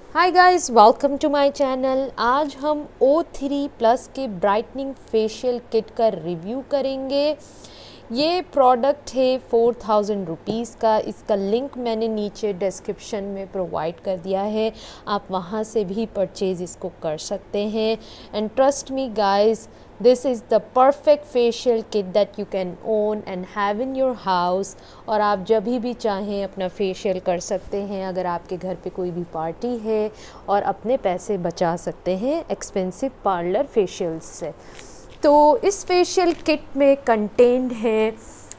Hi guys, welcome to my channel. आज हम O3 plus के ब्राइटनिंग फेशियल किट का रिव्यू करेंगे। ये प्रोडक्ट है 4000 रुपीज़ का। इसका लिंक मैंने नीचे डिस्क्रिप्शन में प्रोवाइड कर दिया है, आप वहाँ से भी परचेज़ इसको कर सकते हैं। And trust me guys, this is the perfect facial kit that you can own and have in your house. और आप जब भी चाहें अपना फेशियल कर सकते हैं अगर आपके घर पे कोई भी पार्टी है, और अपने पैसे बचा सकते हैं एक्सपेंसिव पार्लर फेशियल्स से। तो इस फेशियल किट में कंटेंट है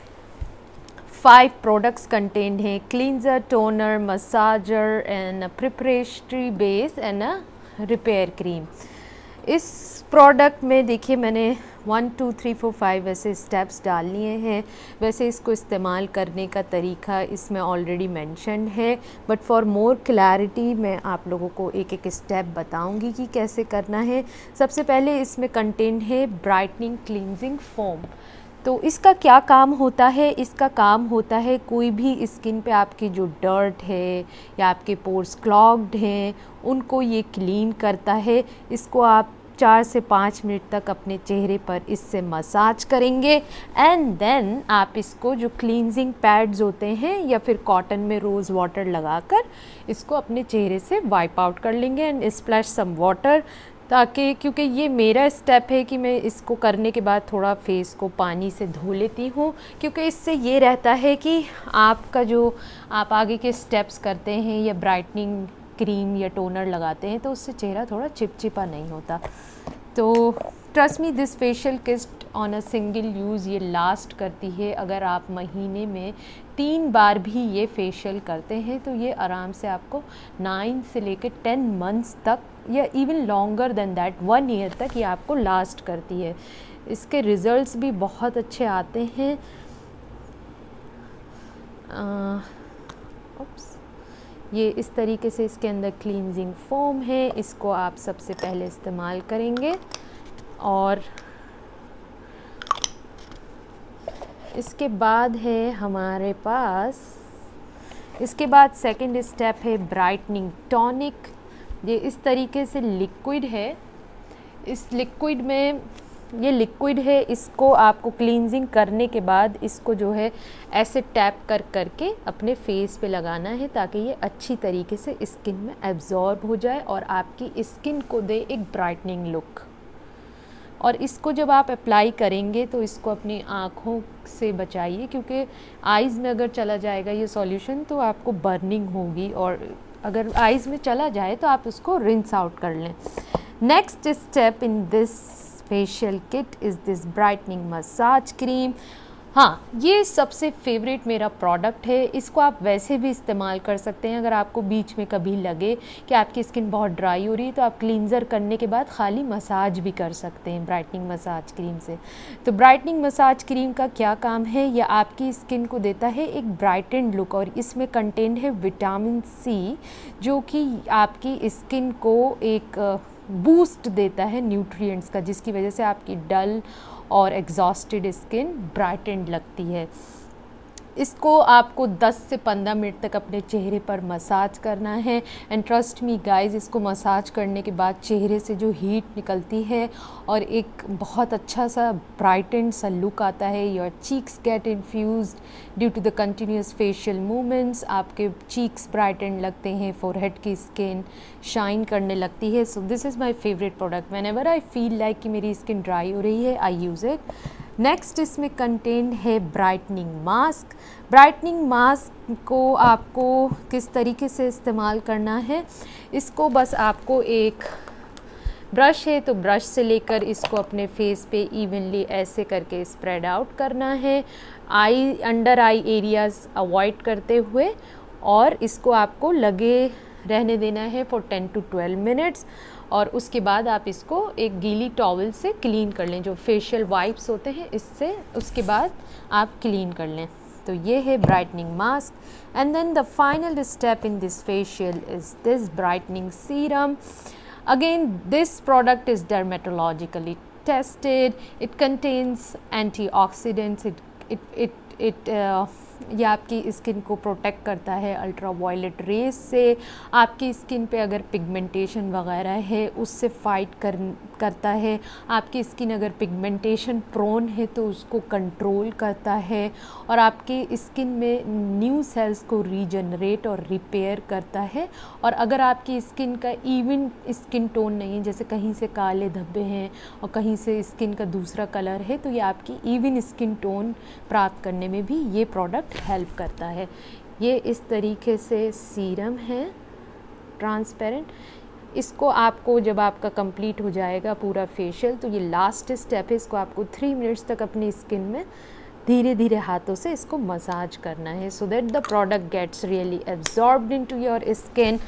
5 प्रोडक्ट्स कंटेंट हैं: cleanser, toner, massager and preparatory base and repair cream. इस प्रोडक्ट में देखिए मैंने 1 2 3 4 5 वैसे स्टेप्स डाल लिए हैं। वैसे इसको इस्तेमाल करने का तरीका इसमें ऑलरेडी मेंशन्ड है, बट फॉर मोर क्लैरिटी मैं आप लोगों को एक एक स्टेप बताऊंगी कि कैसे करना है। सबसे पहले इसमें कंटेंट है ब्राइटनिंग क्लींजिंग फोम। तो इसका क्या काम होता है? इसका काम होता है कोई भी स्किन पे आपकी जो डर्ट है या आपके पोर्स क्लॉग्ड हैं उनको ये क्लीन करता है। इसको आप 4 से 5 मिनट तक अपने चेहरे पर इससे मसाज करेंगे एंड देन आप इसको जो क्लींजिंग पैड्स होते हैं या फिर कॉटन में रोज़ वाटर लगाकर इसको अपने चेहरे से वाइप आउट कर लेंगे एंड स्प्लैश सम वाटर, ताकि क्योंकि ये मेरा स्टेप है कि मैं इसको करने के बाद थोड़ा फेस को पानी से धो लेती हूँ, क्योंकि इससे ये रहता है कि आपका जो आप आगे के स्टेप्स करते हैं या ब्राइटनिंग क्रीम या टोनर लगाते हैं तो उससे चेहरा थोड़ा चिपचिपा नहीं होता। तो trust me, this facial kit on a single use ये लास्ट करती है। अगर आप महीने में 3 बार भी ये फेशियल करते हैं तो ये आराम से आपको 9 से लेकर 10 मंथ्स तक या even longer than that 1 year तक ये आपको लास्ट करती है। इसके रिज़ल्ट्स भी बहुत अच्छे आते हैं। ये इस तरीके से इसके अंदर क्लींजिंग फोम है, इसको आप सबसे पहले इस्तेमाल करेंगे और इसके बाद है हमारे पास, इसके बाद सेकंड स्टेप है ब्राइटनिंग टॉनिक। ये इस तरीके से लिक्विड है। इस लिक्विड में ये लिक्विड है, इसको आपको क्लींजिंग करने के बाद इसको जो है ऐसे टैप कर करके अपने फेस पे लगाना है ताकि ये अच्छी तरीके से स्किन में एब्जॉर्ब हो जाए और आपकी स्किन को दे एक ब्राइटनिंग लुक। और इसको जब आप अप्लाई करेंगे तो इसको अपनी आँखों से बचाइए, क्योंकि आइज़ में अगर चला जाएगा ये सॉल्यूशन तो आपको बर्निंग होगी, और अगर आइज़ में चला जाए तो आप उसको रिंस आउट कर लें। Next step in this facial kit is this brightening massage cream. हाँ, ये सबसे फेवरेट मेरा प्रोडक्ट है। इसको आप वैसे भी इस्तेमाल कर सकते हैं। अगर आपको बीच में कभी लगे कि आपकी स्किन बहुत ड्राई हो रही है तो आप क्लींजर करने के बाद खाली मसाज भी कर सकते हैं ब्राइटनिंग मसाज क्रीम से। तो ब्राइटनिंग मसाज क्रीम का क्या काम है? यह आपकी स्किन को देता है एक ब्राइटेंड लुक, और इसमें कंटेंट है विटामिन सी, जो कि आपकी स्किन को एक बूस्ट देता है न्यूट्रिएंट्स का, जिसकी वजह से आपकी डल और एग्जॉस्टेड स्किन ब्राइटेंड लगती है। इसको आपको 10 से 15 मिनट तक अपने चेहरे पर मसाज करना है। एंड ट्रस्ट मी गाइस, इसको मसाज करने के बाद चेहरे से जो हीट निकलती है और एक बहुत अच्छा सा ब्राइटेंड सा लुक आता है। Your cheeks get infused due to the continuous facial movements. आपके चीक्स ब्राइटेंड लगते हैं, फोरहेड की स्किन शाइन करने लगती है। So this is my favourite product. Whenever I feel like कि मेरी स्किन ड्राई हो रही है, आई यूज़ इट। नेक्स्ट इसमें कंटेंट है ब्राइटनिंग मास्क। ब्राइटनिंग मास्क को आपको किस तरीके से इस्तेमाल करना है? इसको बस आपको एक ब्रश है तो ब्रश से लेकर इसको अपने फेस पे इवनली ऐसे करके स्प्रेड आउट करना है, eye under eye areas avoid करते हुए, और इसको आपको लगे रहने देना है फॉर 10 to 12 मिनट्स। और उसके बाद आप इसको एक गीली टॉवल से क्लीन कर लें, जो फेशियल वाइप्स होते हैं इससे, उसके बाद आप क्लीन कर लें। तो ये है brightening mask. And then the final step in this facial is this brightening serum. Again, this product is dermatologically tested. It contains antioxidants. It ये आपकी स्किन को प्रोटेक्ट करता है अल्ट्रा वायलेट रेज से। आपकी स्किन पे अगर पिगमेंटेशन वगैरह है उससे फाइट करता है। आपकी स्किन अगर पिगमेंटेशन प्रोन है तो उसको कंट्रोल करता है, और आपकी स्किन में न्यू सेल्स को रीजनरेट और रिपेयर करता है। और अगर आपकी स्किन का इवन स्किन टोन नहीं है, जैसे कहीं से काले धब्बे हैं और कहीं से स्किन का दूसरा कलर है, तो ये आपकी इवन स्किन टोन प्राप्त करने में भी ये प्रोडक्ट हेल्प करता है। ये इस तरीके से सीरम है ट्रांसपेरेंट। इसको आपको जब आपका कंप्लीट हो जाएगा पूरा फेशियल, तो ये लास्ट स्टेप है, इसको आपको 3 मिनट्स तक अपनी स्किन में धीरे धीरे हाथों से इसको मसाज करना है, so that the product gets really absorbed into your skin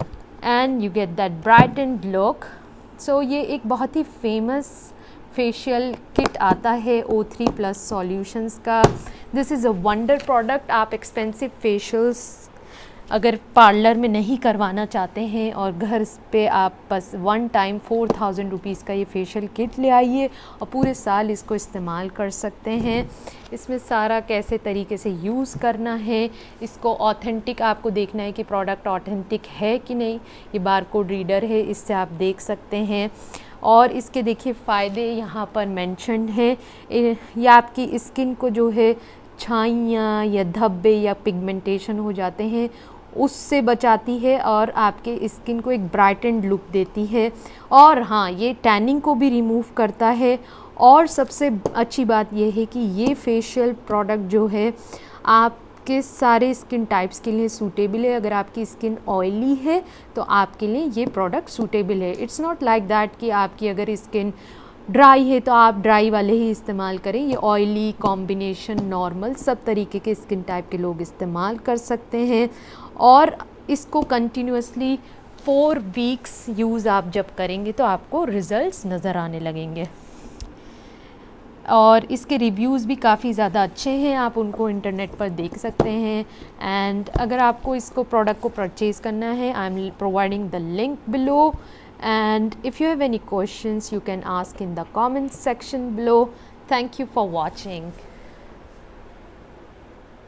and you get that brightened look. So ये एक बहुत ही फेमस फेशियल किट आता है O3+ सॉल्यूशंस का। This is a wonder product. आप एक्सपेंसिव फेशियल्स अगर पार्लर में नहीं करवाना चाहते हैं और घर पे आप बस वन टाइम 4000 रुपीज़ का ये फेशियल किट ले आइए और पूरे साल इसको इस्तेमाल कर सकते हैं। इसमें सारा कैसे तरीके से यूज़ करना है, इसको ऑथेंटिक आपको देखना है कि प्रोडक्ट ऑथेंटिक है कि नहीं। ये बारकोड रीडर है, इससे आप देख सकते हैं। और इसके देखिए फ़ायदे यहाँ पर मेंशन है। ये आपकी स्किन को जो है छाइयाँ या धब्बे या पिगमेंटेशन हो जाते हैं उससे बचाती है और आपके स्किन को एक ब्राइटेंड लुक देती है। और हाँ, ये टैनिंग को भी रिमूव करता है। और सबसे अच्छी बात ये है कि ये फेशियल प्रोडक्ट जो है आपके सारे स्किन टाइप्स के लिए सूटेबल है। अगर आपकी स्किन ऑयली है तो आपके लिए ये प्रोडक्ट सूटेबल है। इट्स नॉट लाइक दैट कि आपकी अगर स्किन ड्राई है तो आप ड्राई वाले ही इस्तेमाल करें। ये ऑयली, कॉम्बिनेशन, नॉर्मल सब तरीके के स्किन टाइप के लोग इस्तेमाल कर सकते हैं। और इसको कंटिन्यूसली 4 वीक्स यूज़ आप जब करेंगे तो आपको रिज़ल्ट्स नज़र आने लगेंगे। और इसके रिव्यूज़ भी काफ़ी ज़्यादा अच्छे हैं, आप उनको इंटरनेट पर देख सकते हैं। एंड अगर आपको इसको प्रोडक्ट को परचेज़ करना है, I am providing the link below. And if you have any questions, you can ask in the comments section below. Thank you for watching.